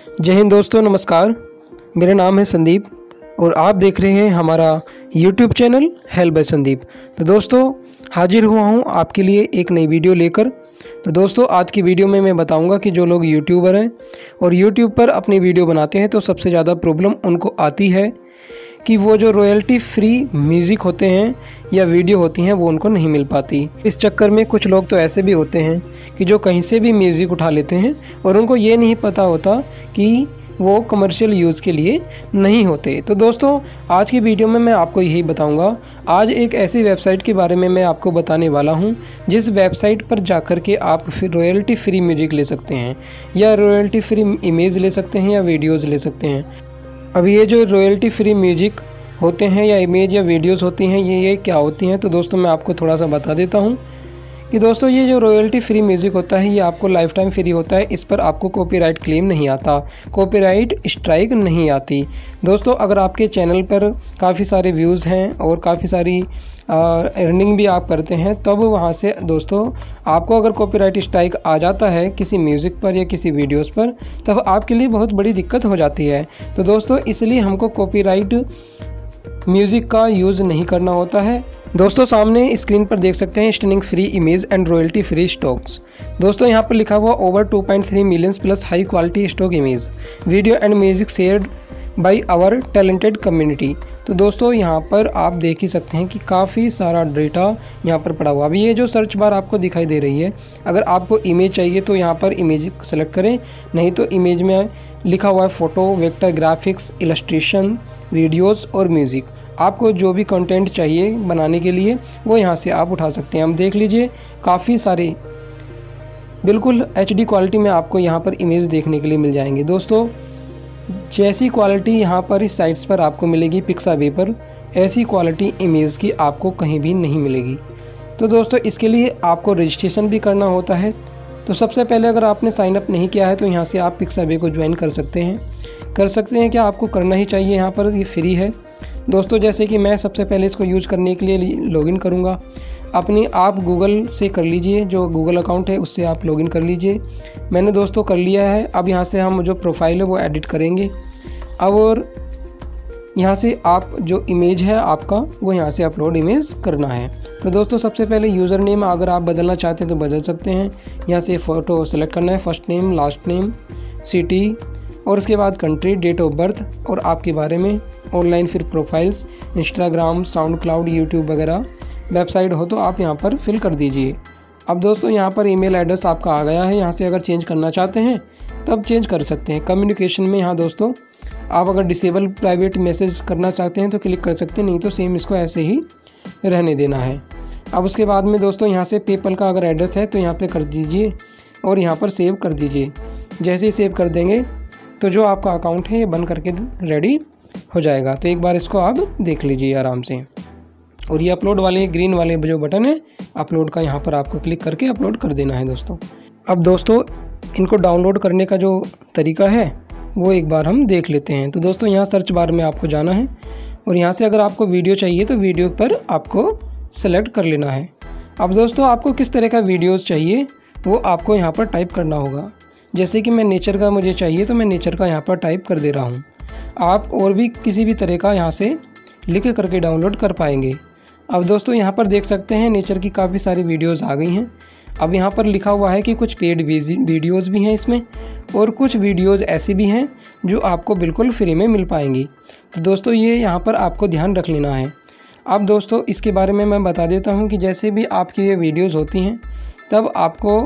जय हिंद दोस्तों, नमस्कार। मेरा नाम है संदीप और आप देख रहे हैं हमारा YouTube channel help by Sandeep. तो दोस्तों, हाजिर हुआ हूँ आपके लिए एक नई वीडियो लेकर। तो दोस्तों, आज की वीडियो में मैं बताऊंगा कि जो लोग यूट्यूबर हैं और YouTube पर अपनी वीडियो बनाते हैं तो सबसे ज़्यादा प्रॉब्लम उनको आती है कि वो जो रॉयल्टी फ्री म्यूज़िक होते हैं या वीडियो होती हैं वो उनको नहीं मिल पाती। इस चक्कर में कुछ लोग तो ऐसे भी होते हैं कि जो कहीं से भी म्यूज़िक उठा लेते हैं और उनको ये नहीं पता होता कि वो कमर्शियल यूज़ के लिए नहीं होते। तो दोस्तों, आज की वीडियो में मैं आपको यही बताऊंगा। आज एक ऐसी वेबसाइट के बारे में मैं आपको बताने वाला हूं जिस वेबसाइट पर जाकर के आप फिर रॉयल्टी फ्री म्यूज़िक ले सकते हैं या रॉयल्टी फ्री इमेज ले सकते हैं या वीडियोज़ ले सकते हैं। अब ये जो रॉयल्टी फ्री म्यूज़िक होते हैं या इमेज या वीडियोस होती हैं ये क्या होती हैं, तो दोस्तों मैं आपको थोड़ा सा बता देता हूँ कि दोस्तों ये जो रॉयल्टी फ्री म्यूज़िक होता है ये आपको लाइफ टाइम फ्री होता है। इस पर आपको कॉपीराइट क्लेम नहीं आता, कॉपीराइट स्ट्राइक नहीं आती। दोस्तों, अगर आपके चैनल पर काफ़ी सारे व्यूज़ हैं और काफ़ी सारी अर्निंग भी आप करते हैं, तब वहाँ से दोस्तों आपको अगर कॉपीराइट स्ट्राइक आ जाता है किसी म्यूज़िक पर या किसी वीडियोस पर, तब आपके लिए बहुत बड़ी दिक्कत हो जाती है। तो दोस्तों, इसलिए हमको कॉपीराइट म्यूज़िक का यूज़ नहीं करना होता है। दोस्तों, सामने स्क्रीन पर देख सकते हैं stunning free image and royalty free stocks. दोस्तों, यहाँ पर लिखा हुआ over 2.3 millions plus high quality stock image video and music shared by our talented community. तो दोस्तों, यहाँ पर आप देख ही सकते हैं कि काफ़ी सारा डेटा यहाँ पर पड़ा हुआ। अभी ये जो सर्च बार आपको दिखाई दे रही है, अगर आपको इमेज चाहिए तो यहाँ पर इमेज सेलेक्ट करें, नहीं तो इमेज में लिखा हुआ है photo, vector graphics, illustration, videos और म्यूज़िक। आपको जो भी कंटेंट चाहिए बनाने के लिए वो यहाँ से आप उठा सकते हैं। हम देख लीजिए, काफ़ी सारे बिल्कुल HD क्वालिटी में आपको यहाँ पर इमेज देखने के लिए मिल जाएंगे। दोस्तों, जैसी क्वालिटी यहाँ पर इस साइट्स पर आपको मिलेगी पिक्साबे पर, ऐसी क्वालिटी इमेज की आपको कहीं भी नहीं मिलेगी। तो दोस्तों, इसके लिए आपको रजिस्ट्रेशन भी करना होता है। तो सबसे पहले अगर आपने साइन अप नहीं किया है तो यहाँ से आप पिक्साबे को ज्वाइन कर सकते हैं। क्या आपको करना ही चाहिए, यहाँ पर ये फ्री है। दोस्तों, जैसे कि मैं सबसे पहले इसको यूज़ करने के लिए लॉगिन करूँगा। अपनी आप गूगल से कर लीजिए, जो गूगल अकाउंट है उससे आप लॉगिन कर लीजिए। मैंने दोस्तों कर लिया है। अब यहाँ से हम जो प्रोफाइल है वो एडिट करेंगे। अब और यहाँ से आप जो इमेज है आपका वो यहाँ से अपलोड इमेज करना है। तो दोस्तों, सबसे पहले यूज़र नेम अगर आप बदलना चाहते हैं तो बदल सकते हैं। यहाँ से फ़ोटो सेलेक्ट करना है, first name, last name, city और उसके बाद कंट्री, डेट ऑफ बर्थ और आपके बारे में। ऑनलाइन फिर profiles, Instagram, SoundCloud, YouTube वगैरह वेबसाइट हो तो आप यहाँ पर फिल कर दीजिए। अब दोस्तों, यहाँ पर ईमेल एड्रेस आपका आ गया है। यहाँ से अगर चेंज करना चाहते हैं तब चेंज कर सकते हैं। कम्युनिकेशन में यहाँ दोस्तों आप अगर डिसेबल प्राइवेट मैसेज करना चाहते हैं तो क्लिक कर सकते हैं, नहीं तो सेम इसको ऐसे ही रहने देना है। अब उसके बाद में दोस्तों यहाँ से पेपल का अगर एड्रेस है तो यहाँ पर कर दीजिए और यहाँ पर सेव कर दीजिए। जैसे ही सेव कर देंगे तो जो आपका अकाउंट है ये बन करके रेडी हो जाएगा। तो एक बार इसको आप देख लीजिए आराम से। और ये अपलोड वाले ग्रीन वाले जो बटन है अपलोड का, यहाँ पर आपको क्लिक करके अपलोड कर देना है दोस्तों। अब दोस्तों, इनको डाउनलोड करने का जो तरीका है वो एक बार हम देख लेते हैं। तो दोस्तों, यहाँ सर्च बार में आपको जाना है और यहाँ से अगर आपको वीडियो चाहिए तो वीडियो पर आपको सेलेक्ट कर लेना है। अब दोस्तों, आपको किस तरह का वीडियोज़ चाहिए वो आपको यहाँ पर टाइप करना होगा। जैसे कि मैं नेचर का मुझे चाहिए तो मैं नेचर का यहाँ पर टाइप कर दे रहा हूँ। आप और भी किसी भी तरह का यहाँ से लिख करके डाउनलोड कर पाएंगे। अब दोस्तों, यहाँ पर देख सकते हैं नेचर की काफ़ी सारी वीडियोस आ गई हैं। अब यहाँ पर लिखा हुआ है कि कुछ पेड वीडियोस भी हैं इसमें और कुछ वीडियोस ऐसी भी हैं जो आपको बिल्कुल फ्री में मिल पाएंगी। तो दोस्तों, ये यहाँ पर आपको ध्यान रख लेना है। अब दोस्तों, इसके बारे में मैं बता देता हूँ कि जैसे भी आपकी ये वीडियोज़ होती हैं तब आपको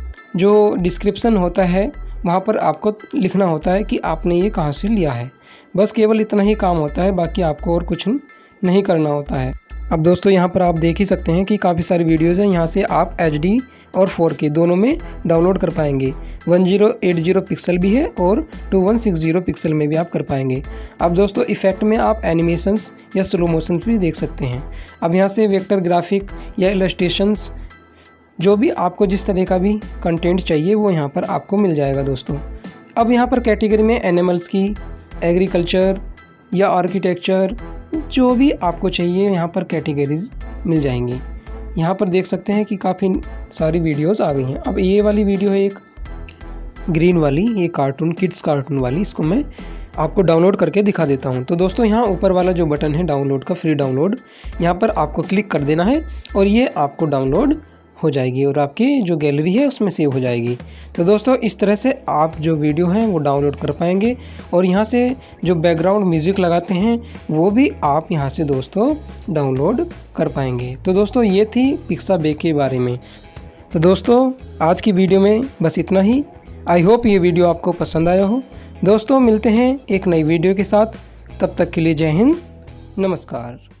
जो डिस्क्रिप्शन होता है वहाँ पर आपको लिखना होता है कि आपने ये कहाँ से लिया है। बस केवल इतना ही काम होता है, बाकी आपको और कुछ नहीं करना होता है। अब दोस्तों, यहाँ पर आप देख ही सकते हैं कि काफ़ी सारी वीडियोज़ हैं। यहाँ से आप HD और 4K दोनों में डाउनलोड कर पाएंगे। 1080 पिक्सल भी है और 2160 पिक्सल में भी आप कर पाएंगे। अब दोस्तों, इफ़ेक्ट में आप एनिमेशंस या स्लो मोशन भी देख सकते हैं। अब यहाँ से वेक्टर ग्राफिक या इलस्ट्रेशंस, जो भी आपको जिस तरह का भी कंटेंट चाहिए वो यहाँ पर आपको मिल जाएगा दोस्तों। अब यहाँ पर कैटेगरी में एनिमल्स की, एग्रीकल्चर या आर्किटेक्चर, जो भी आपको चाहिए यहाँ पर कैटेगरीज मिल जाएंगी। यहाँ पर देख सकते हैं कि काफ़ी सारी वीडियोस आ गई हैं। अब ये वाली वीडियो है एक, ग्रीन वाली ये कार्टून, किड्स कार्टून वाली, इसको मैं आपको डाउनलोड करके दिखा देता हूँ। तो दोस्तों यहाँ ऊपर वाला जो बटन है डाउनलोड का, फ्री डाउनलोड, यहाँ पर आपको क्लिक कर देना है और ये आपको डाउनलोड हो जाएगी और आपकी जो गैलरी है उसमें सेव हो जाएगी। तो दोस्तों इस तरह से आप जो वीडियो हैं वो डाउनलोड कर पाएंगे और यहाँ से जो बैकग्राउंड म्यूज़िक लगाते हैं वो भी आप यहाँ से दोस्तों डाउनलोड कर पाएंगे। तो दोस्तों ये थी पिक्साबे के बारे में। तो दोस्तों आज की वीडियो में बस इतना ही। आई होप ये वीडियो आपको पसंद आया हो। दोस्तों मिलते हैं एक नई वीडियो के साथ, तब तक के लिए जय हिंद, नमस्कार।